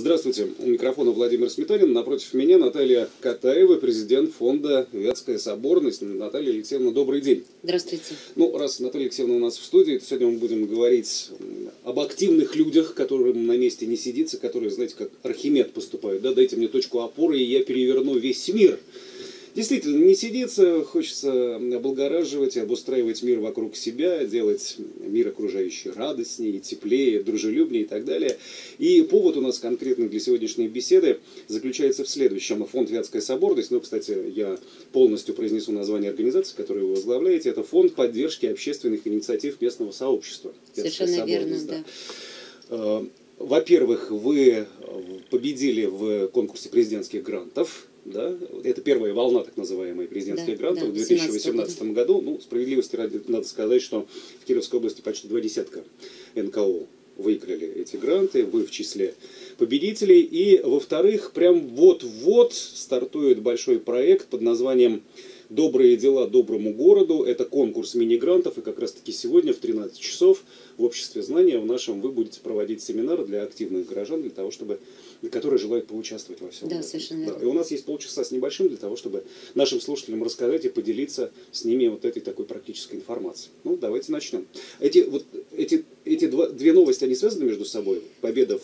Здравствуйте. У микрофона Владимир Сметанин. Напротив меня Наталья Катаева, президент фонда «Вятская соборность». Наталья Алексеевна, добрый день. Здравствуйте. Ну, раз Наталья Алексеевна у нас в студии, то сегодня мы будем говорить об активных людях, которым на месте не сидится, которые, знаете, как Архимед поступают. Да, дайте мне точку опоры, и я переверну весь мир. Действительно, не сидится, хочется облагораживать и обустраивать мир вокруг себя, делать мир окружающий радостнее, теплее, дружелюбнее и так далее. И повод у нас конкретный для сегодняшней беседы заключается в следующем. Фонд «Вятская соборность», ну, кстати, я полностью произнесу название организации, которую вы возглавляете, это фонд поддержки общественных инициатив местного сообщества. Совершенно верно, да. Во-первых, вы победили в конкурсе президентских грантов. Да? Это первая волна так называемой президентских грантов в 2018 году. Ну, справедливости ради, надо сказать, что в Кировской области почти 20 НКО выиграли эти гранты, вы в числе победителей. И, во-вторых, прям вот-вот стартует большой проект под названием «Добрые дела доброму городу». Это конкурс мини-грантов, и как раз-таки сегодня в 13 часов в Обществе знания в нашем вы будете проводить семинар для активных горожан, для того, чтобы, которые желают поучаствовать во всем этом. Совершенно верно. И у нас есть полчаса с небольшим для того, чтобы нашим слушателям рассказать и поделиться с ними вот этой такой практической информацией. Ну, давайте начнем. Эти две новости, они связаны между собой? Победа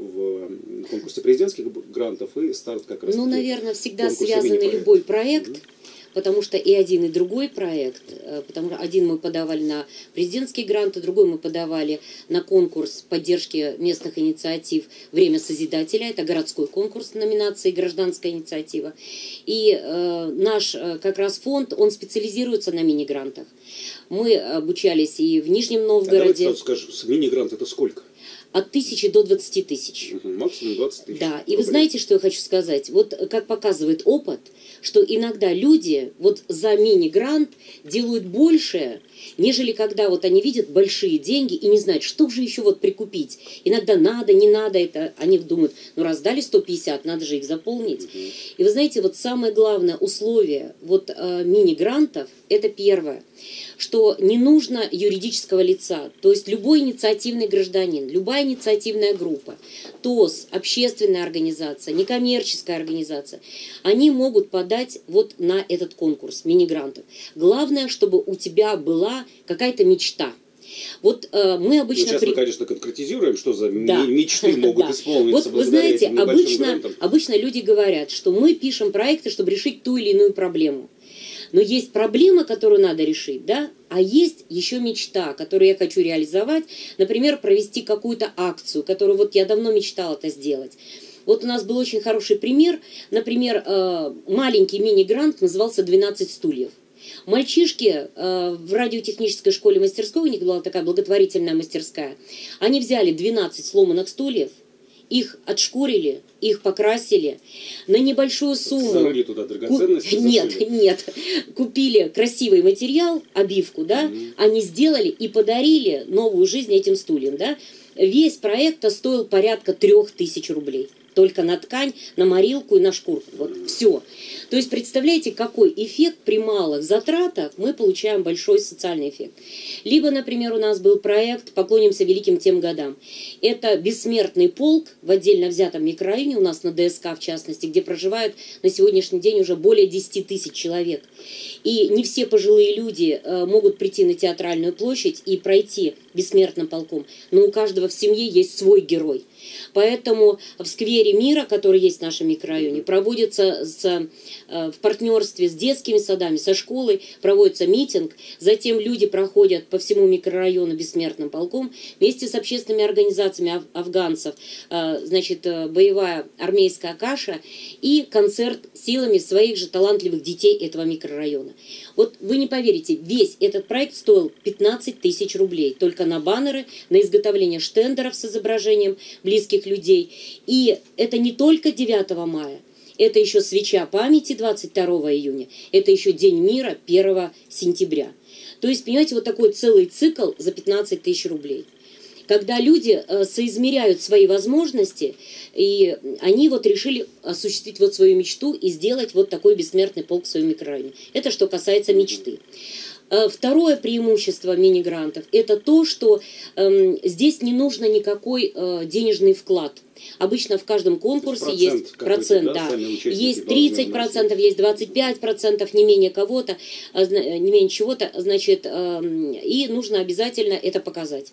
в конкурсе президентских грантов и старт как раз. Ну, наверное, всегда связан любой проект. Потому что и один, и другой проект, потому что один мы подавали на президентские гранты, другой мы подавали на конкурс поддержки местных инициатив «Время Созидателя». Это городской конкурс номинации «Гражданская инициатива». И наш как раз фонд, он специализируется на мини-грантах. Мы обучались и в Нижнем Новгороде. Давайте сразу скажем, мини-грант это сколько? От 1000 до 20 тысяч. Максимум 20 тысяч. Да, и вы знаете, что я хочу сказать? Вот как показывает опыт, что иногда люди вот за мини-грант делают больше, нежели когда вот они видят большие деньги и не знают, что же еще вот прикупить. Иногда надо, не надо это. Они думают, ну раз дали 150, надо же их заполнить. И вы знаете, вот самое главное условие вот мини-грантов, это первое, что не нужно юридического лица. То есть любой инициативный гражданин, любая инициативная группа, ТОС, общественная организация, некоммерческая организация, они могут подать вот на этот конкурс мини-грантов. Главное, чтобы у тебя была какая-то мечта. Вот мы обычно... Сейчас мы, конечно, конкретизируем, что за мечты могут исполниться. Вот вы знаете, обычно люди говорят, что мы пишем проекты, чтобы решить ту или иную проблему. Но есть проблема, которую надо решить, да, а есть еще мечта, которую я хочу реализовать. Например, провести какую-то акцию, которую вот я давно мечтала это сделать. Вот у нас был очень хороший пример. Например, маленький мини-грант назывался «12 стульев». Мальчишки в радиотехнической школе мастерской, у них была такая благотворительная мастерская, они взяли 12 сломанных стульев, их отшкурили, их покрасили на небольшую сумму. Зарыли туда драгоценности? Нет. Купили красивый материал, обивку, да, они сделали и подарили новую жизнь этим стульям, да. Весь проект стоил порядка 3000 рублей. Только на ткань, на морилку и на шкурку. Вот все. То есть, представляете, какой эффект при малых затратах мы получаем большой социальный эффект. Либо, например, у нас был проект «Поклонимся великим тем годам». Это бессмертный полк в отдельно взятом микрорайоне, у нас на ДСК в частности, где проживают на сегодняшний день уже более 10 тысяч человек. И не все пожилые люди могут прийти на Театральную площадь и пройти бессмертным полком. Но у каждого в семье есть свой герой. Поэтому в сквере мира, который есть в нашем микрорайоне, проводится в партнерстве с детскими садами, со школой, проводится митинг. Затем люди проходят по всему микрорайону бессмертным полком вместе с общественными организациями афганцев, значит, боевая армейская каша и концерт силами своих же талантливых детей этого микрорайона. Вот вы не поверите, весь этот проект стоил 15 тысяч рублей только на баннеры, на изготовление штендеров с изображением близких людей. И это не только 9 мая, это еще свеча памяти 22 июня, это еще День мира 1 сентября. То есть, понимаете, вот такой целый цикл за 15 тысяч рублей. Когда люди соизмеряют свои возможности, и они вот решили осуществить вот свою мечту и сделать вот такой бессмертный полк в своем микрорайоне. Это что касается мечты. Второе преимущество мини-грантов – это то, что здесь не нужно никакой денежный вклад. Обычно в каждом конкурсе есть процент, да. Есть 30%, есть 25%, не менее кого-то, не менее чего-то, значит, и нужно обязательно это показать.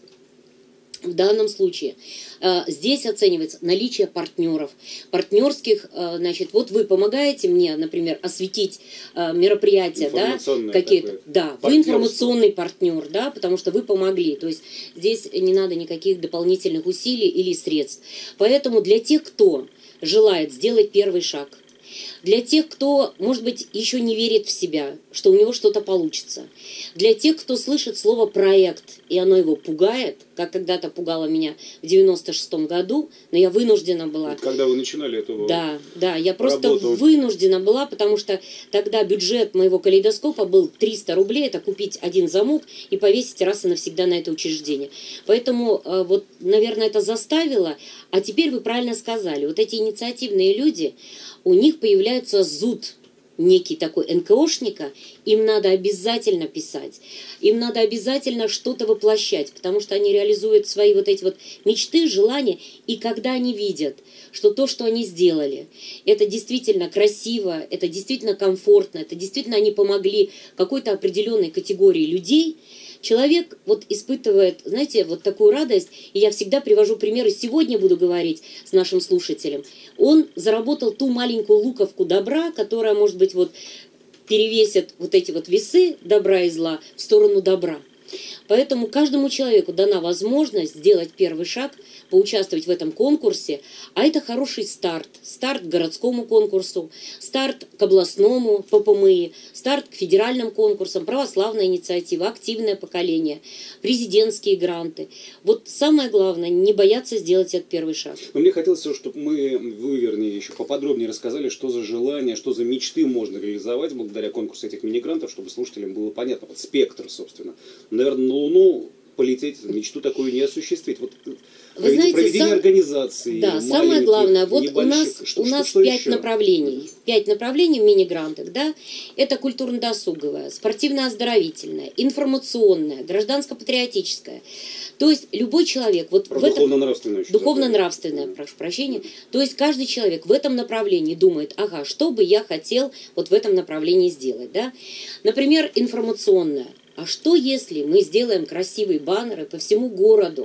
В данном случае здесь оценивается наличие партнеров, партнерских, значит, вот вы помогаете мне, например, осветить мероприятия, да, какие-то, да, вы информационный партнер, да, потому что вы помогли, то есть здесь не надо никаких дополнительных усилий или средств. Поэтому для тех, кто желает сделать первый шаг, для тех, кто, может быть, еще не верит в себя, что у него что-то получится. Для тех, кто слышит слово «проект», и оно его пугает, как когда-то пугало меня в 96-м году, но я вынуждена была... Когда вы начинали эту Да, я просто вынуждена была, потому что тогда бюджет моего калейдоскопа был 300 рублей, это купить один замок и повесить раз и навсегда на это учреждение. Поэтому, вот, наверное, это заставило. А теперь вы правильно сказали, вот эти инициативные люди, у них появляется зуд некий такой НКОшника, им надо обязательно писать, им надо обязательно что-то воплощать, потому что они реализуют свои вот эти вот мечты, желания, и когда они видят, что то, что они сделали, это действительно красиво, это действительно комфортно, это действительно они помогли какой-то определенной категории людей, человек вот испытывает, знаете, вот такую радость, и я всегда привожу примеры, сегодня буду говорить с нашим слушателем. Он заработал ту маленькую луковку добра, которая, может быть, вот перевесит вот эти вот весы добра и зла в сторону добра. Поэтому каждому человеку дана возможность сделать первый шаг, поучаствовать в этом конкурсе, а это хороший старт. Старт к городскому конкурсу, старт к областному ППМИ, старт к федеральным конкурсам, православная инициатива, активное поколение, президентские гранты. Вот самое главное, не бояться сделать этот первый шаг. Но мне хотелось, чтобы вы, вернее, еще поподробнее рассказали, что за желания, что за мечты можно реализовать благодаря конкурсу этих мини-грантов, чтобы слушателям было понятно. Вот спектр, собственно. Наверное, на Луну полететь, мечту такую не осуществить. Вот вы знаете, проведение организаций. Да, самое главное, вот у нас 5 направлений. 5 направлений в мини-грантах, да. Это культурно-досуговое, спортивно-оздоровительное, информационное, гражданско-патриотическое. То есть любой человек... Вот в духовно-нравственное. Духовно-нравственное, прошу прощения. То есть каждый человек в этом направлении думает, ага, что бы я хотел вот в этом направлении сделать, да. Например, информационное. А что если мы сделаем красивые баннеры по всему городу,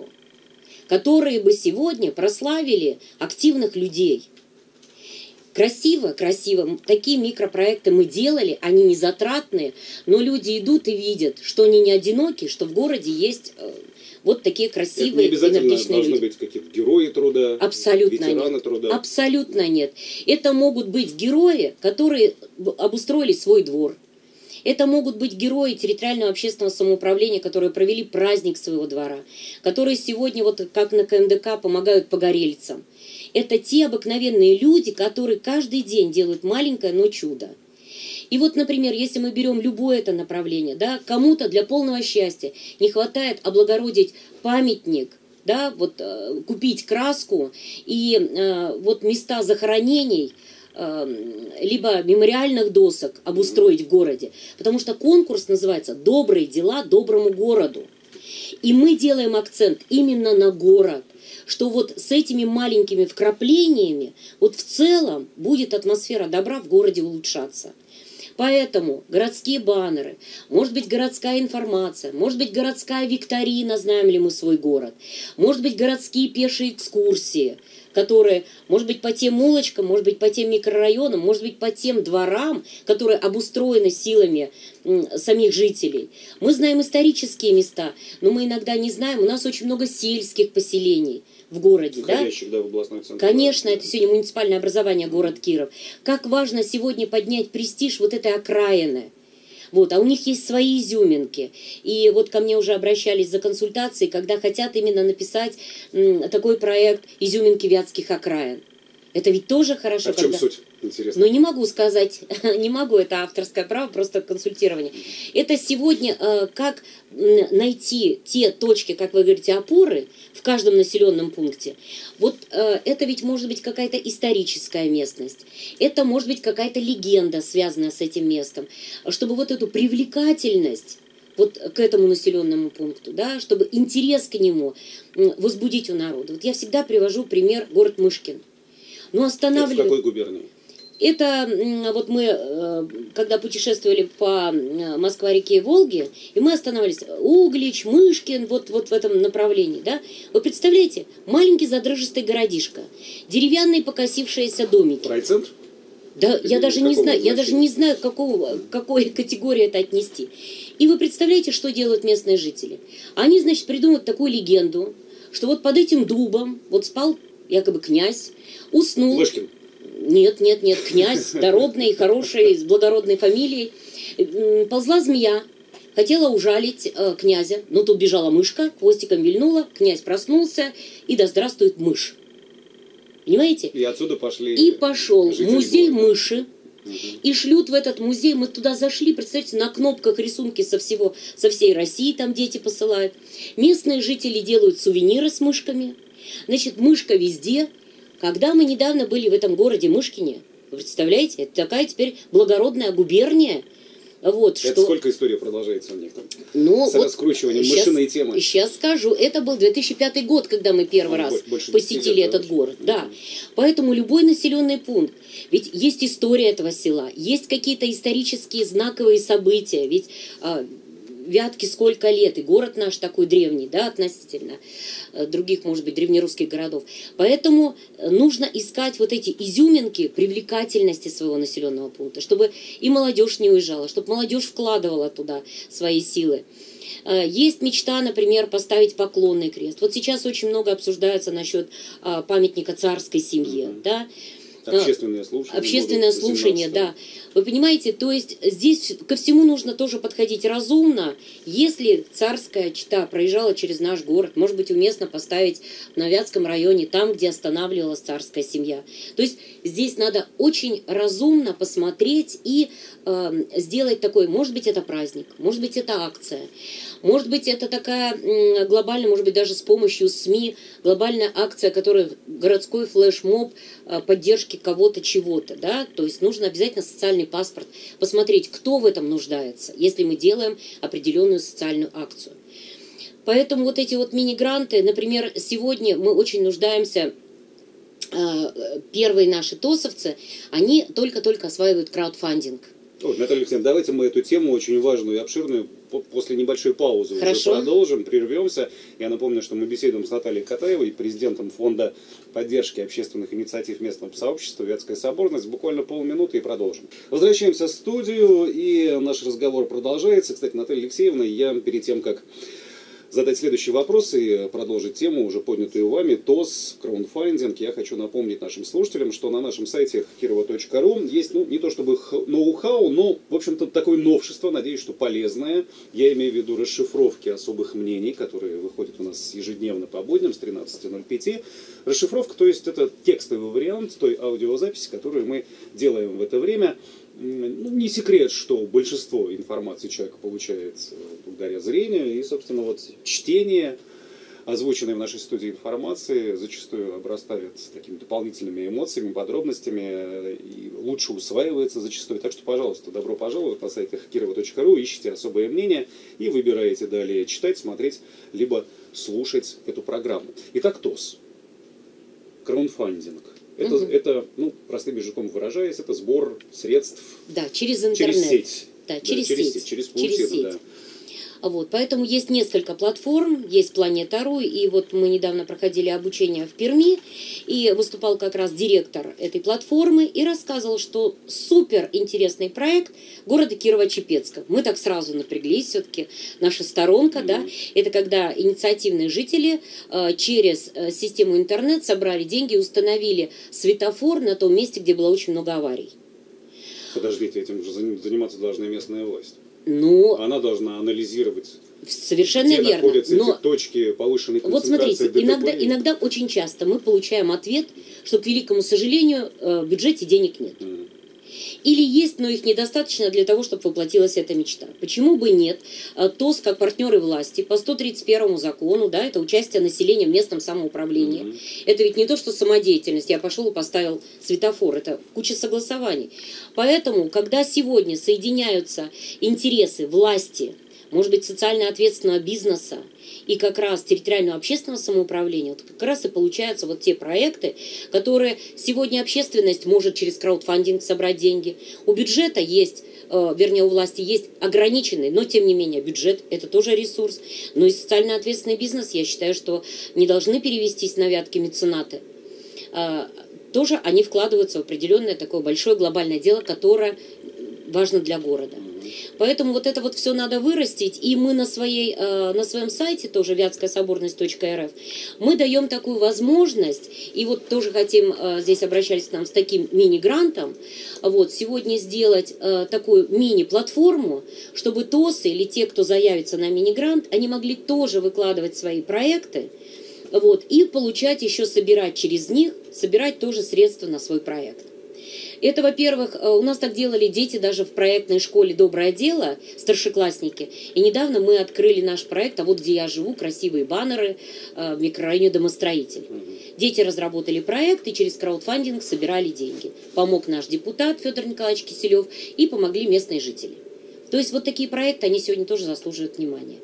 которые бы сегодня прославили активных людей? Красиво, красиво. Такие микропроекты мы делали, они не затратные, но люди идут и видят, что они не одиноки, что в городе есть вот такие красивые, энергичные люди. Это не обязательно должны быть какие-то герои труда, абсолютно ветераны нет. труда. Абсолютно нет. Это могут быть герои, которые обустроили свой двор. Это могут быть герои территориального общественного самоуправления, которые провели праздник своего двора, которые сегодня, вот как на КМДК, помогают погорельцам. Это те обыкновенные люди, которые каждый день делают маленькое, но чудо. И вот, например, если мы берем любое это направление, да, кому-то для полного счастья не хватает облагородить памятник, да, вот, купить краску и вот места захоронений, либо мемориальных досок обустроить в городе. Потому что конкурс называется «Добрые дела доброму городу». И мы делаем акцент именно на город, что вот с этими маленькими вкраплениями вот в целом будет атмосфера добра в городе улучшаться. Поэтому городские баннеры, может быть городская информация, может быть городская викторина, знаем ли мы свой город, может быть городские пешие экскурсии, которые, может быть, по тем улочкам, может быть, по тем микрорайонам, может быть, по тем дворам, которые обустроены силами самих жителей. Мы знаем исторические места, но мы иногда не знаем, у нас очень много сельских поселений в городе. Входящих, да, в областной центр. Конечно, это сегодня муниципальное образование, город Киров. Как важно сегодня поднять престиж вот этой окраины. Вот, а у них есть свои изюминки. И вот ко мне уже обращались за консультацией, когда хотят именно написать такой проект «Изюминки вятских окраин». Это ведь тоже хорошо. А в чем суть? Интересно. Но не могу сказать, не могу, это авторское право, просто консультирование. Это сегодня как найти те точки, как вы говорите, опоры в каждом населенном пункте. Вот это ведь может быть какая-то историческая местность, это может быть какая-то легенда, связанная с этим местом, чтобы вот эту привлекательность вот к этому населенному пункту, да, чтобы интерес к нему возбудить у народа. Вот я всегда привожу пример город Мышкин. Но останавливаю... Это в какой губернии? Это вот мы, когда путешествовали по Москва-реке и Волге, и мы останавливались, Углич, Мышкин, вот в этом направлении, да. Вы представляете, маленький задрыжистый городишко, деревянные покосившиеся домики. Райцентр? Да, я даже не знаю, к какой категории это отнести. И вы представляете, что делают местные жители? Они, значит, придумывают такую легенду, что вот под этим дубом вот спал якобы князь, уснул. Ложкин. Нет, князь, дородный, хороший, с благородной фамилией. Ползла змея, хотела ужалить князя, но тут бежала мышка, хвостиком вильнула, князь проснулся, и да здравствует мышь. Понимаете? И отсюда пошли. И пошел музей города. Мыши. И шлют в этот музей, мы туда зашли, представьте, на кнопках рисунки со всей России, там дети посылают. Местные жители делают сувениры с мышками. Значит, мышка везде. Когда мы недавно были в этом городе Мышкине, вы представляете, это такая теперь благородная губерния. Вот, это сколько история продолжается у них там? Ну, с раскручиванием мышиной темы. Сейчас скажу, это был 2005 год, когда мы первый раз посетили этот город. Да. Поэтому любой населенный пункт, ведь есть история этого села, есть какие-то исторические знаковые события, ведь Вятке сколько лет, и город наш такой древний, да, относительно других, может быть, древнерусских городов. Поэтому нужно искать вот эти изюминки привлекательности своего населенного пункта, чтобы и молодежь не уезжала, чтобы молодежь вкладывала туда свои силы. Есть мечта, например, поставить поклонный крест. Вот сейчас очень много обсуждается насчет памятника царской семье, да. Общественное слушание, да. Вы понимаете, то есть здесь ко всему нужно тоже подходить разумно. Если царская чета проезжала через наш город, может быть, уместно поставить на Вятском районе, там, где останавливалась царская семья. То есть здесь надо очень разумно посмотреть и сделать такой, может быть, это праздник, может быть, это акция, может быть, это такая глобальная, может быть, даже с помощью СМИ, глобальная акция, которая городской флешмоб поддержки кого-то, чего-то, да, то есть нужно обязательно социальный паспорт, посмотреть, кто в этом нуждается, если мы делаем определенную социальную акцию. Поэтому вот эти вот мини-гранты, например, сегодня мы очень нуждаемся, первые наши тосовцы, они только-только осваивают краудфандинг. Наталья Алексеевна, давайте мы эту тему очень важную и обширную после небольшой паузы уже продолжим, прервемся. Я напомню, что мы беседуем с Натальей Катаевой, президентом Фонда поддержки общественных инициатив местного сообщества «Вятская соборность». Буквально полминуты и продолжим. Возвращаемся в студию, и наш разговор продолжается. Кстати, Наталья Алексеевна, я перед тем, как задать следующий вопрос и продолжить тему, уже поднятую вами, ТОС, краундфандинг. Я хочу напомнить нашим слушателям, что на нашем сайте kirova.ru есть, не то чтобы ноу-хау, но, в общем-то, такое новшество, надеюсь, что полезное. Я имею в виду расшифровки особых мнений, которые выходят у нас ежедневно по будням с 13:05. Расшифровка, то есть это текстовый вариант той аудиозаписи, которую мы делаем в это время. Не секрет, что большинство информации человек получает благодаря зрению, и, собственно, вот чтение, озвученной в нашей студии информации, зачастую обрастает такими дополнительными эмоциями, подробностями, и лучше усваивается зачастую. Так что, пожалуйста, добро пожаловать на сайтах kirova.ru, ищите особое мнение и выбираете далее читать, смотреть, либо слушать эту программу. Итак, ТОС. Краундфандинг. Это, простым языком выражаясь, это сбор средств через интернет. Через сеть. Через сеть. Через полсети, да. Вот, поэтому есть несколько платформ, есть Планета.ру, и вот мы недавно проходили обучение в Перми, и выступал как раз директор этой платформы и рассказывал, что супер интересный проект города Кирово-Чепецка. Мы так сразу напряглись, все-таки наша сторонка, да, это когда инициативные жители через систему интернет собрали деньги и установили светофор на том месте, где было очень много аварий. Подождите, этим же заниматься должна местная власть. Она должна анализировать, совершенно где верно. находятся эти точки повышенной концентрации. Вот смотрите, иногда очень часто мы получаем ответ, что, к великому сожалению, в бюджете денег нет. Или есть, но их недостаточно для того, чтобы воплотилась эта мечта. Почему бы нет? ТОС, как партнеры власти, по 131 закону, да, это участие населения в местном самоуправлении. Это ведь не то, что самодеятельность. Я пошел и поставил светофор. Это куча согласований. Поэтому, когда сегодня соединяются интересы власти, может быть, социально ответственного бизнеса и как раз территориального общественного самоуправления, вот как раз и получаются вот те проекты, которые сегодня общественность может через краудфандинг собрать деньги. У бюджета есть, вернее, у власти есть ограниченный, но тем не менее бюджет – это тоже ресурс. Но и социально ответственный бизнес, я считаю, что не должны перевестись на вятки меценаты. Тоже они вкладываются в определенное такое большое глобальное дело, которое важно для города. Поэтому вот это вот все надо вырастить, и мы на своем сайте, тоже вятскаясоборность.рф, мы даем такую возможность, и вот тоже хотим, здесь обращались к нам с таким мини-грантом, вот, сегодня сделать такую мини-платформу, чтобы ТОСы или те, кто заявится на мини-грант, они могли тоже выкладывать свои проекты, вот, и получать еще, собирать через них, собирать тоже средства на свой проект. Это, во-первых, у нас так делали дети даже в проектной школе «Доброе дело», старшеклассники. И недавно мы открыли наш проект, а вот где я живу, красивые баннеры в микрорайоне «Домостроитель». Дети разработали проект и через краудфандинг собирали деньги. Помог наш депутат Федор Николаевич Киселев и помогли местные жители. То есть вот такие проекты, они сегодня тоже заслуживают внимания.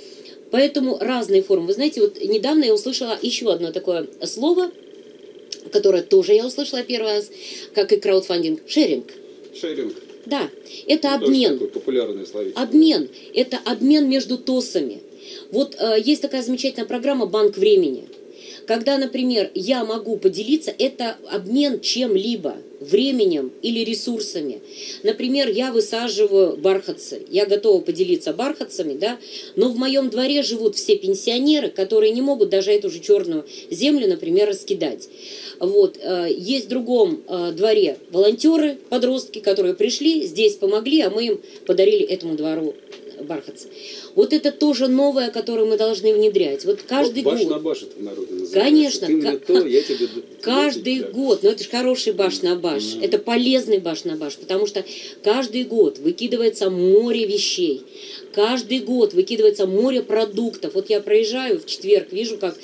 Поэтому разные формы. Вы знаете, вот недавно я услышала еще одно такое слово, которое тоже я услышала первый раз, как и краудфандинг, шеринг. Шеринг. Да, это обмен. Такое популярное словечко. Обмен. Это обмен между ТОСами. Вот есть такая замечательная программа «Банк времени». Когда, например, я могу поделиться, это обмен чем-либо, временем или ресурсами. Например, я высаживаю бархатцы, я готова поделиться бархатцами, да, но в моем дворе живут все пенсионеры, которые не могут даже эту же черную землю, например, раскидать. Вот. Есть в другом дворе волонтеры, подростки, которые пришли, здесь помогли, а мы им подарили этому двору бархатцы. Вот это тоже новое, которое мы должны внедрять. Вот каждый год. Баш на баш это в народе называется. Конечно. Ты мне то, я тебе... Каждый год, но это же хороший баш на баш, это полезный баш на баш, потому что каждый год выкидывается море вещей, каждый год выкидывается море продуктов. Вот я проезжаю в четверг, вижу, как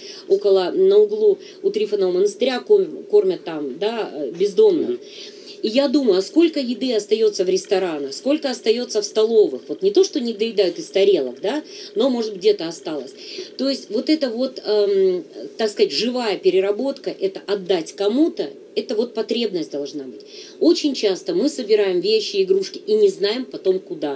на углу у Трифонова монастыря кормят там, да, бездомных. И я думаю, а сколько еды остается в ресторанах, сколько остается в столовых. Вот не то, что не доедают из тарелок, да, но, может, где-то осталось. То есть вот это вот, так сказать, живая переработка, это отдать кому-то, это вот потребность должна быть. Очень часто мы собираем вещи, игрушки и не знаем потом куда.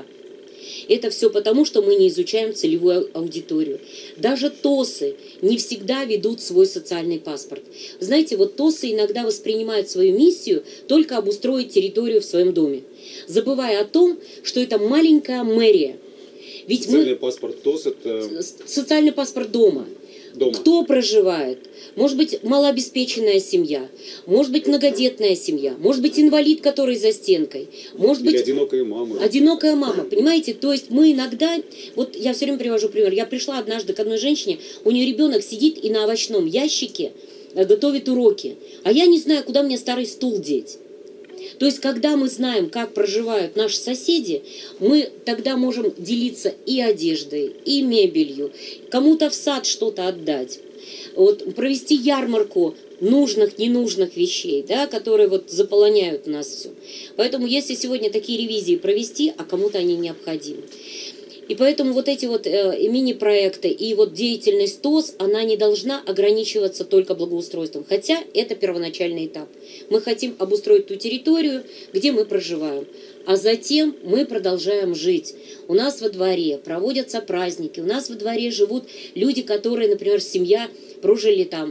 Это все потому, что мы не изучаем целевую аудиторию. Даже ТОСы не всегда ведут свой социальный паспорт. Знаете, вот ТОСы иногда воспринимают свою миссию только обустроить территорию в своем доме, забывая о том, что это маленькая мэрия. Ведь социальный паспорт ТОС – это… Социальный паспорт дома. Кто проживает? Может быть, малообеспеченная семья, может быть, многодетная семья, может быть, инвалид, который за стенкой, может быть, одинокая мама. Одинокая мама, понимаете? То есть мы иногда, вот я все время привожу пример, я пришла однажды к одной женщине, у нее ребенок сидит и на овощном ящике готовит уроки, а я не знаю, куда мне старый стул деть. То есть, когда мы знаем, как проживают наши соседи, мы тогда можем делиться и одеждой, и мебелью, кому-то в сад что-то отдать, вот, провести ярмарку нужных, ненужных вещей, да, которые вот заполоняют у нас все. Поэтому, если сегодня такие ревизии провести, а кому-то они необходимы. И поэтому вот эти вот мини-проекты и вот деятельность ТОС, она не должна ограничиваться только благоустройством, хотя это первоначальный этап. Мы хотим обустроить ту территорию, где мы проживаем, а затем мы продолжаем жить. У нас во дворе проводятся праздники, у нас во дворе живут люди, которые, например, семья прожили там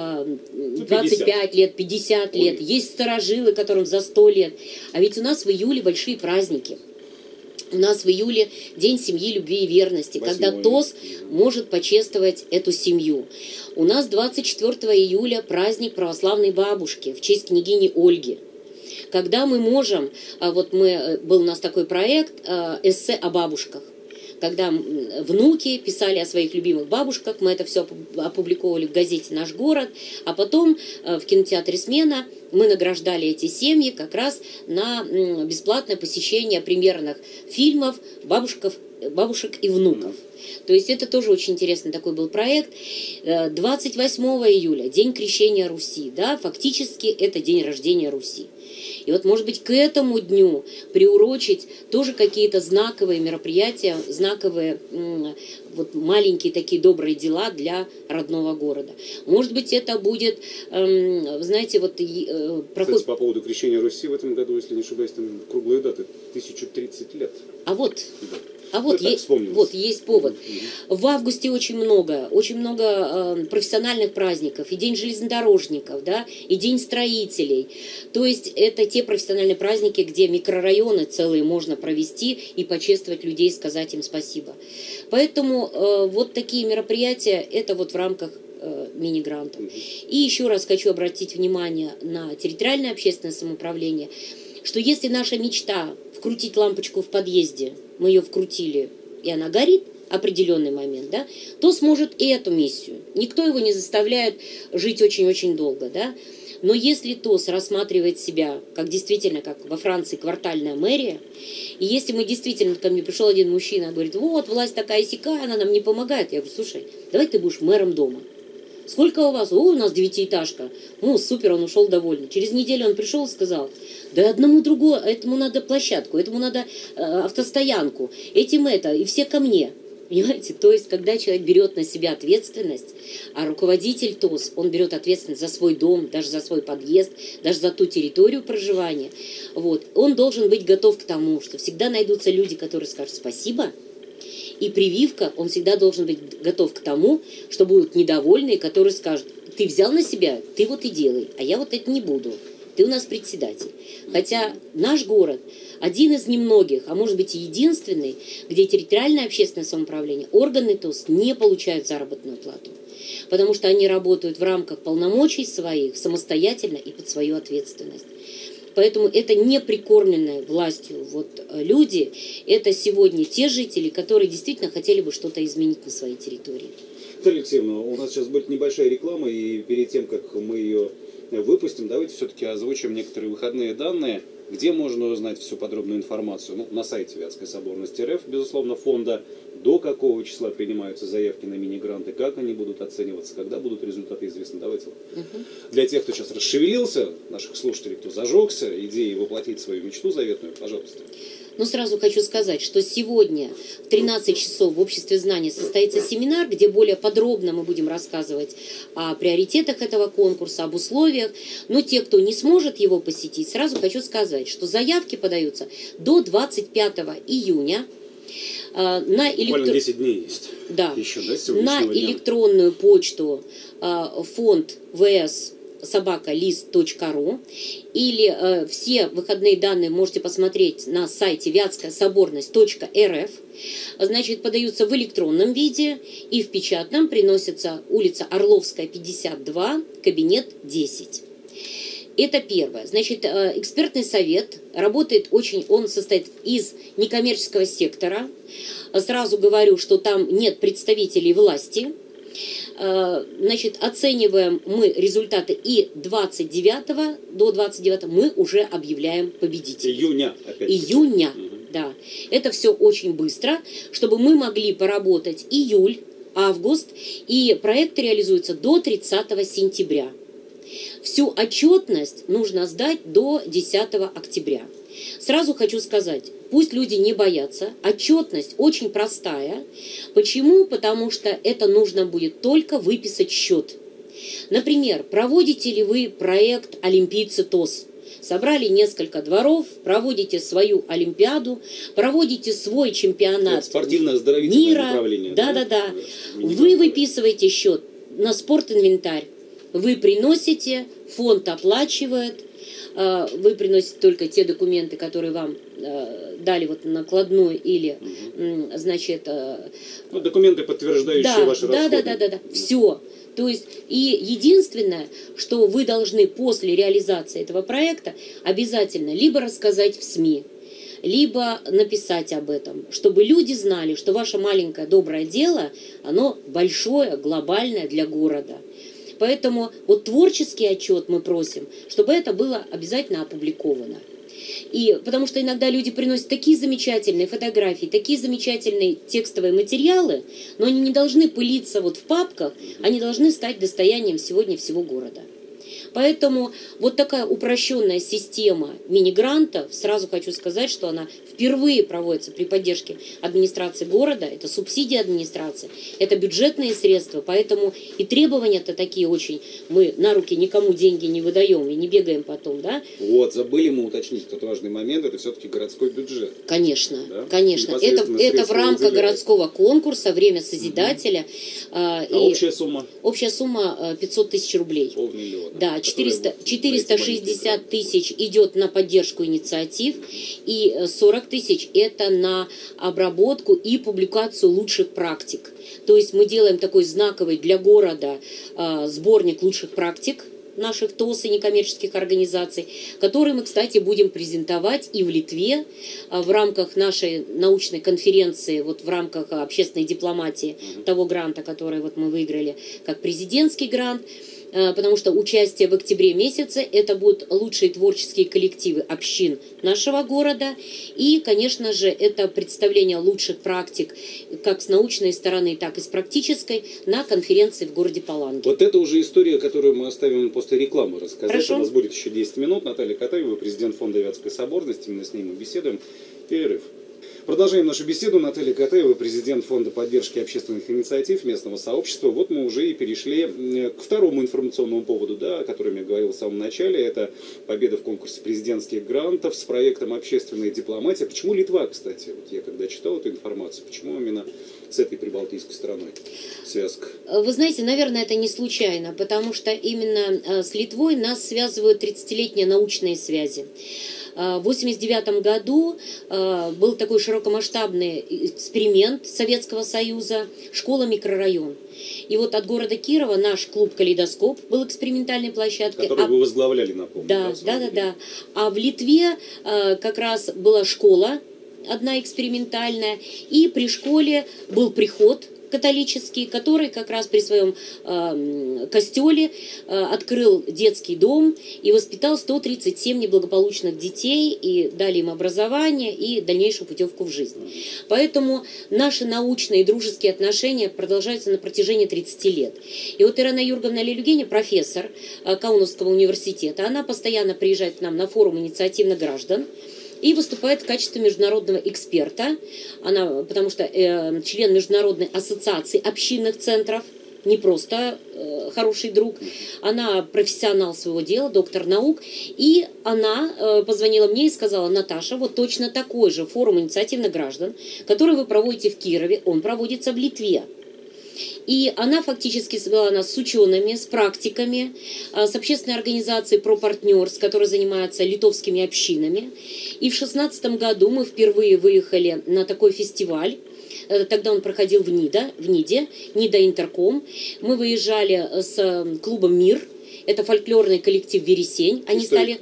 25 лет, 50 лет, есть старожилы, которым за 100 лет, а ведь у нас в июле большие праздники. У нас в июле День семьи, любви и верности, когда ТОС может почествовать эту семью. У нас 24 июля праздник православной бабушки в честь княгини Ольги. Когда мы можем, был у нас такой проект эссе о бабушках, когда внуки писали о своих любимых бабушках, мы это все опубликовали в газете «Наш город», а потом в кинотеатре «Смена» мы награждали эти семьи как раз на бесплатное посещение премьерных фильмов бабушек и внуков. То есть это тоже очень интересный такой был проект. 28 июля, день крещения Руси, да, фактически это день рождения Руси. И вот, может быть, к этому дню приурочить тоже какие-то знаковые мероприятия, знаковые вот маленькие такие добрые дела для родного города. Может быть, это будет, знаете, вот... Кстати, по поводу крещения Руси в этом году, если не ошибаюсь, там круглые даты, 1030 лет. А вот... Да. А вот, есть повод. В августе очень много профессиональных праздников. И День железнодорожников, да, и День строителей. То есть это те профессиональные праздники, где микрорайоны целые можно провести и почествовать людей, сказать им спасибо. Поэтому вот такие мероприятия, это вот в рамках мини-грантов. И еще раз хочу обратить внимание на территориальное общественное самоуправление, что если наша мечта вкрутить лампочку в подъезде, мы ее вкрутили, и она горит определенный момент, да, то сможет и эту миссию. Никто его не заставляет жить очень-очень долго, да. Но если ТОС рассматривает себя как действительно, как во Франции, квартальная мэрия, и если мы действительно, ко мне пришел один мужчина, говорит, вот, власть такая-сякая, она нам не помогает. Я говорю, слушай, давай ты будешь мэром дома. Сколько у вас? О, у нас 9-этажка. Ну, супер, он ушел довольный. Через неделю он пришел и сказал, да одному другому, этому надо площадку, этому надо автостоянку, этим это, и все ко мне. Понимаете? То есть, когда человек берет на себя ответственность, а руководитель ТОС, он берет ответственность за свой дом, даже за свой подъезд, даже за ту территорию проживания, вот, он должен быть готов к тому, что всегда найдутся люди, которые скажут спасибо. И прививка, он всегда должен быть готов к тому, что будут недовольные, которые скажут, ты взял на себя, ты вот и делай, а я вот это не буду. Ты у нас председатель. Хотя наш город один из немногих, а может быть и единственный, где территориальное общественное самоуправление, органы ТОС не получают заработную плату. Потому что они работают в рамках полномочий своих, самостоятельно и под свою ответственность. Поэтому это не прикормленные властью вот люди, это сегодня те жители, которые действительно хотели бы что-то изменить на своей территории. Наталья Алексеевна, у нас сейчас будет небольшая реклама, и перед тем, как мы ее выпустим, давайте все-таки озвучим некоторые выходные данные, где можно узнать всю подробную информацию. Ну, на сайте Вятской соборности РФ, безусловно, фонда, до какого числа принимаются заявки на мини-гранты, как они будут оцениваться, когда будут результаты известны. Давайте для тех, кто сейчас расшевелился, наших слушателей, кто зажегся идеей воплотить свою мечту заветную, пожалуйста. Но сразу хочу сказать, что сегодня в 13 часов в Обществе знаний состоится семинар, где более подробно мы будем рассказывать о приоритетах этого конкурса, об условиях. Но те, кто не сможет его посетить, сразу хочу сказать, что заявки подаются до 25 июня. Буквально 10 дней есть. Да. Еще, да, на электронную почту фонд ВС @list.ru или все выходные данные можете посмотреть на сайте вятскаясоборность.рф. Значит, подаются в электронном виде и в печатном приносится улица Орловская, 52, кабинет 10. Это первое. Значит, экспертный совет работает он состоит из некоммерческого сектора. Сразу говорю, что там нет представителей власти. Значит, оцениваем мы результаты, и 29 до 29 мы уже объявляем победителей. Июня, опять. Июня, да. Это все очень быстро, чтобы мы могли поработать июль, август, и проект реализуется до 30 сентября. Всю отчетность нужно сдать до 10 октября. Сразу хочу сказать, пусть люди не боятся, отчетность очень простая. Почему? Потому что это нужно будет только выписать счет. Например, проводите ли вы проект «Олимпийцы ТОС»? Собрали несколько дворов, проводите свою олимпиаду, проводите свой чемпионат мира. Да. Вы выписываете счет на спортинвентарь. Вы приносите, фонд оплачивает, вы приносите только те документы, которые вам дали вот накладную или, значит... документы, подтверждающие ваши расходы. Да. Все. То есть, и единственное, что вы должны после реализации этого проекта обязательно либо рассказать в СМИ, либо написать об этом, чтобы люди знали, что ваше маленькое доброе дело, оно большое, глобальное для города. Поэтому вот творческий отчет мы просим, чтобы это было обязательно опубликовано. И потому что иногда люди приносят такие замечательные фотографии, такие замечательные текстовые материалы, но они не должны пылиться вот в папках, они должны стать достоянием сегодня всего города. Поэтому вот такая упрощенная система мини-грантов, сразу хочу сказать, что она впервые проводится при поддержке администрации города, это субсидии администрации, это бюджетные средства, поэтому и требования-то такие очень, мы на руки никому деньги не выдаем и не бегаем потом, да? Вот, забыли мы уточнить тот важный момент, это все-таки городской бюджет. Конечно, да? Конечно, это в рамках городского конкурса, «Время Созидателя». Общая сумма? Общая сумма 500 тысяч рублей. Полмиллиона. Да, 460 тысяч идет на поддержку инициатив, и 40 тысяч это на обработку и публикацию лучших практик. То есть мы делаем такой знаковый для города сборник лучших практик наших ТОС и некоммерческих организаций, которые мы, кстати, будем презентовать и в Литве в рамках нашей научной конференции, вот в рамках общественной дипломатии того гранта, который вот мы выиграли как президентский грант, потому что участие в октябре месяце это будут лучшие творческие коллективы общин нашего города, и, конечно же, это представление лучших практик как с научной стороны, так и с практической на конференции в городе Паланги. Вот это уже история, которую мы оставим после рекламы рассказать. Хорошо. У нас будет еще 10 минут. Наталья Катаева, президент фонда Вятская соборность, именно с ней мы беседуем. Перерыв. Продолжаем нашу беседу. Наталья Катаева, президент фонда поддержки общественных инициатив местного сообщества. Вот мы уже и перешли к второму информационному поводу, да, о котором я говорил в самом начале. Это победа в конкурсе президентских грантов с проектом «Общественная дипломатия». Почему Литва, кстати? Вот я когда читал эту информацию, почему именно с этой прибалтийской страной связка? Вы знаете, наверное, это не случайно, потому что именно с Литвой нас связывают 30-летние научные связи. В 1989 году был такой широкомасштабный эксперимент Советского Союза «Школа-микрорайон». И вот от города Кирова наш клуб «Калейдоскоп» был экспериментальной площадкой. Который вы возглавляли, напомню. Да. А в Литве как раз была школа, одна экспериментальная, и при школе был приход католический, который как раз при своем костеле открыл детский дом и воспитал 137 неблагополучных детей и дали им образование и дальнейшую путевку в жизнь. Поэтому наши научные и дружеские отношения продолжаются на протяжении 30 лет. И вот Ирина Юрговна Лелюгеня, профессор Каунасского университета, она постоянно приезжает к нам на форум инициативных граждан и выступает в качестве международного эксперта. Она, потому что член Международной ассоциации общинных центров, не просто хороший друг, она профессионал своего дела, доктор наук, и она позвонила мне и сказала: Наташа, вот точно такой же форум инициативных граждан, который вы проводите в Кирове, он проводится в Литве. И она фактически свела нас с учеными, с практиками, с общественной организацией ProPartners, которая занимается литовскими общинами. И в 2016 году мы впервые выехали на такой фестиваль. Тогда он проходил в Ниде, Нида Интерком. Мы выезжали с клубом «Мир». Это фольклорный коллектив «Вересень». Они стали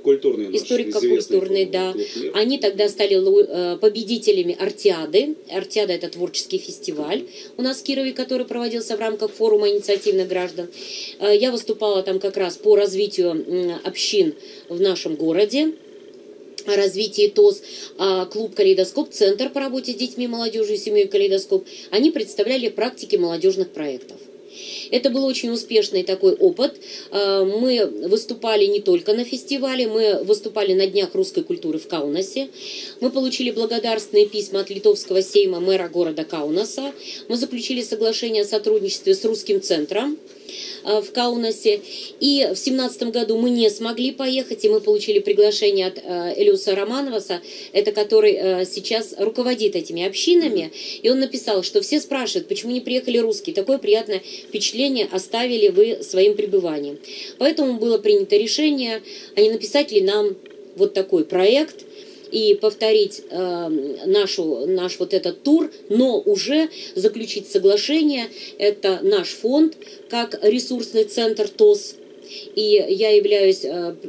историко-культурные, да. Они тогда стали победителями Артиады. Артиада – это творческий фестиваль у нас в Кирове, который проводился в рамках форума инициативных граждан. Я выступала там как раз по развитию общин в нашем городе, о развитии ТОС, клуб «Калейдоскоп», центр по работе с детьми, молодежью и семьей «Калейдоскоп», они представляли практики молодежных проектов. Это был очень успешный такой опыт. Мы выступали не только на фестивале, мы выступали на Днях русской культуры в Каунасе. Мы получили благодарственные письма от литовского сейма, мэра города Каунаса. Мы заключили соглашение о сотрудничестве с русским центром в Каунасе. И в 2017 году мы не смогли поехать, и мы получили приглашение от Элиуса Романоваса, это который сейчас руководит этими общинами. И он написал, что все спрашивают, почему не приехали русские. Такое приятное впечатление оставили вы своим пребыванием. Поэтому было принято решение, а не написать ли нам вот такой проект и повторить наш вот этот тур, но уже заключить соглашение. Это наш фонд, как ресурсный центр ТОС, и я являюсь,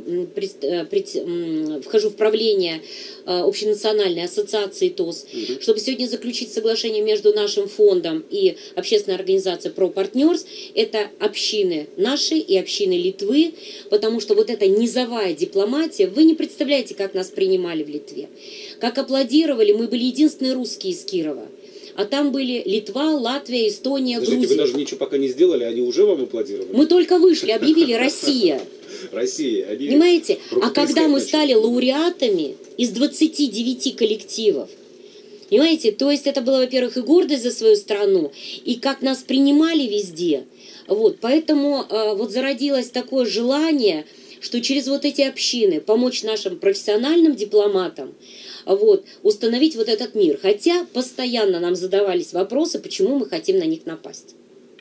вхожу в правление общенациональной ассоциации ТОС, чтобы сегодня заключить соглашение между нашим фондом и общественной организацией ProPartners. Это общины наши и общины Литвы, потому что вот эта низовая дипломатия, вы не представляете, как нас принимали в Литве, как аплодировали, мы были единственные русские из Кирова. А там были Литва, Латвия, Эстония, Грузия. Вы даже ничего пока не сделали, они уже вам аплодировали? Мы только вышли, объявили «Россия». Россия. Понимаете? А когда мы стали лауреатами из 29 коллективов, понимаете, то есть это было, во-первых, и гордость за свою страну, и как нас принимали везде. Вот, поэтому вот зародилось такое желание, что через вот эти общины помочь нашим профессиональным дипломатам, вот, установить вот этот мир. Хотя постоянно нам задавались вопросы, почему мы хотим на них напасть.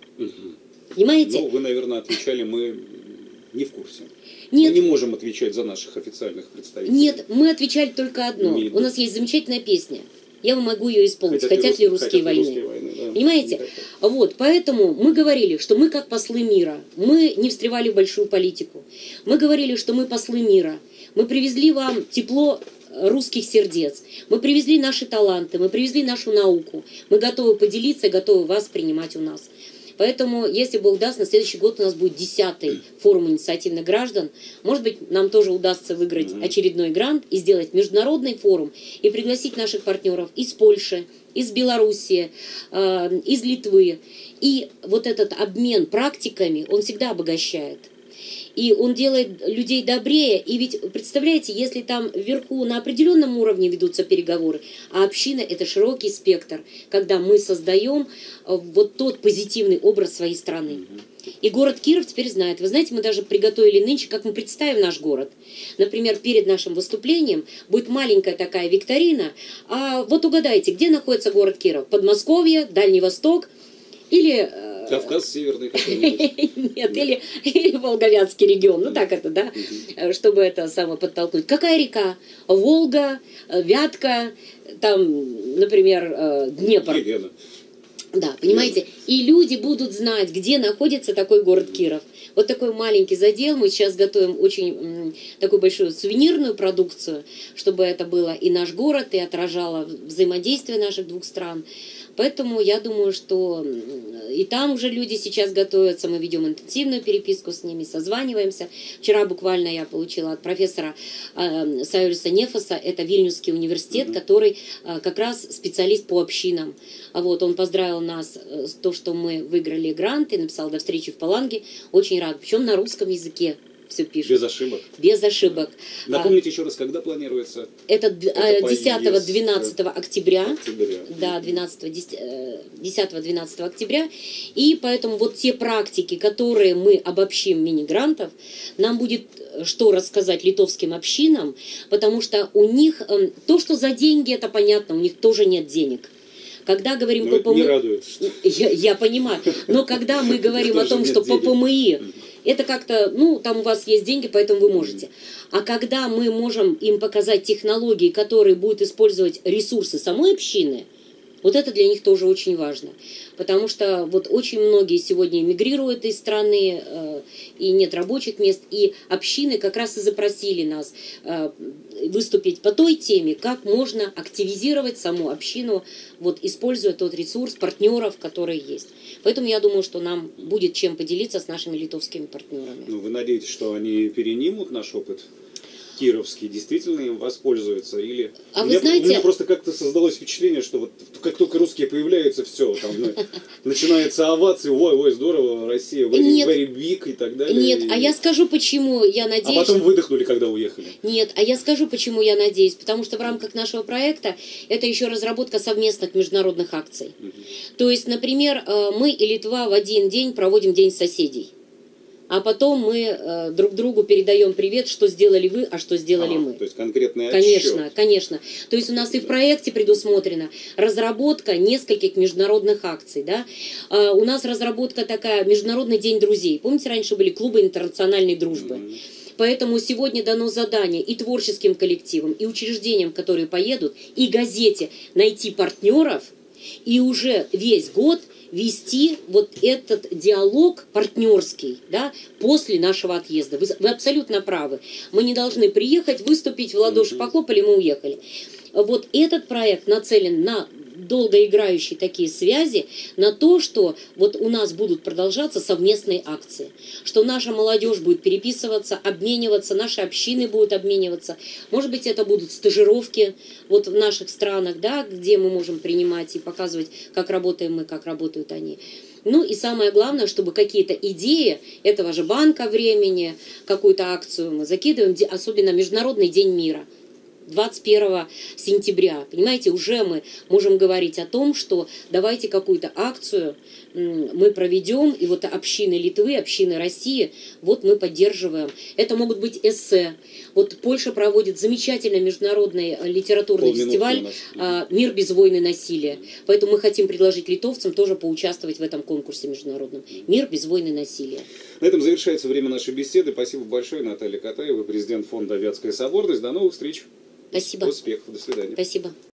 Понимаете? Ну, вы, наверное, отвечали, мы не в курсе. Нет. Мы не можем отвечать за наших официальных представителей. Нет, мы отвечали только одно. У нас есть замечательная песня. Я могу ее исполнить. Хотят ли русские войны? Да. Понимаете? Вот, поэтому мы говорили, что мы как послы мира. Мы не встревали в большую политику. Мы говорили, что мы послы мира. Мы привезли вам тепло русских сердец. Мы привезли наши таланты, мы привезли нашу науку. Мы готовы поделиться, готовы вас принимать у нас. Поэтому, если Бог даст, на следующий год у нас будет 10-й форум инициативных граждан. Может быть, нам тоже удастся выиграть очередной грант и сделать международный форум и пригласить наших партнеров из Польши, из Белоруссии, из Литвы. И вот этот обмен практиками, он всегда обогащает. И он делает людей добрее. И ведь, представляете, если там вверху на определенном уровне ведутся переговоры, а община – это широкий спектр, когда мы создаем вот тот позитивный образ своей страны. И город Киров теперь знает. Вы знаете, мы даже приготовили нынче, как мы представим наш город. Например, перед нашим выступлением будет маленькая такая викторина. А вот угадайте, где находится город Киров? Подмосковье, Дальний Восток или... Кавказ северный какой-нибудь? Нет, или Волговятский регион. Ну так это, да, чтобы это самое подтолкнуть. Какая река? Волга, Вятка, там, например, Днепр. Елена. Да, понимаете? И люди будут знать, где находится такой город Киров. Вот такой маленький задел. Мы сейчас готовим очень такую большую сувенирную продукцию, чтобы это было и наш город, и отражало взаимодействие наших двух стран. Поэтому я думаю, что и там уже люди сейчас готовятся, мы ведем интенсивную переписку с ними, созваниваемся. Вчера буквально я получила от профессора Сайориса Нефаса, это Вильнюсский университет, который как раз специалист по общинам. Вот, он поздравил нас с то, что мы выиграли грант, и написал «До встречи в Паланге». Очень рад, причем на русском языке. Все пишут. Без ошибок. Без ошибок. Напомните еще раз, когда планируется? Это 10-12 октября. Да, 10-12 октября. И поэтому вот те практики, которые мы обобщим мини-грантов, нам будет что рассказать литовским общинам, потому что у них то, что за деньги, это понятно, у них тоже нет денег. Когда говорим по ПМИ... Не радует. Я понимаю. Но когда мы говорим о том, что по ПМИ... Это как-то, ну, там у вас есть деньги, поэтому вы можете. А когда мы можем им показать технологии, которые будут использовать ресурсы самой общины, вот это для них тоже очень важно. Потому что вот очень многие сегодня эмигрируют из страны, и нет рабочих мест, и общины как раз и запросили нас выступить по той теме, как можно активизировать саму общину, вот, используя тот ресурс партнеров, которые есть. Поэтому я думаю, что нам будет чем поделиться с нашими литовскими партнерами. Ну, вы надеетесь, что они перенимут наш опыт кировский, действительно им воспользуются? Или... А вы знаете... У меня просто как-то создалось впечатление, что вот как только русские появляются, все, там начинается овации, ой, здорово, Россия, very big и так далее. Нет, а я скажу, почему я надеюсь... А потом выдохнули, когда уехали. Нет, а я скажу, почему я надеюсь. Потому что в рамках нашего проекта это еще разработка совместных международных акций. То есть, например, мы и Литва в один день проводим День соседей. А потом мы друг другу передаем привет, что сделали вы, а что сделали мы. То есть конкретный отчет. Конечно. То есть у нас и в проекте предусмотрена разработка нескольких международных акций. Да? У нас разработка такая, Международный день друзей. Помните, раньше были клубы интернациональной дружбы? Поэтому сегодня дано задание и творческим коллективам, и учреждениям, которые поедут, и газете найти партнеров, и уже весь год вести вот этот диалог партнерский, да, после нашего отъезда. Вы абсолютно правы. Мы не должны приехать, выступить, в ладоши похлопали, мы уехали. Вот этот проект нацелен на долгоиграющие такие связи, на то, что вот у нас будут продолжаться совместные акции, что наша молодежь будет переписываться, обмениваться, наши общины будут обмениваться. Может быть, это будут стажировки вот в наших странах, да, где мы можем принимать и показывать, как работаем мы, как работают они. Ну и самое главное, чтобы какие-то идеи этого же банка времени, какую-то акцию мы закидываем, особенно Международный день мира. 21 сентября, понимаете, уже мы можем говорить о том, что давайте какую-то акцию мы проведем, и вот общины Литвы, общины России, вот мы поддерживаем. Это могут быть эссе. Вот Польша проводит замечательный международный литературный фестиваль «Мир без войны и насилия». Поэтому мы хотим предложить литовцам тоже поучаствовать в этом конкурсе международном. «Мир без войны и насилия». На этом завершается время нашей беседы. Спасибо большое, Наталья Катаева, президент фонда «Вятская соборность». До новых встреч. Спасибо. Успехов. До свидания. Спасибо.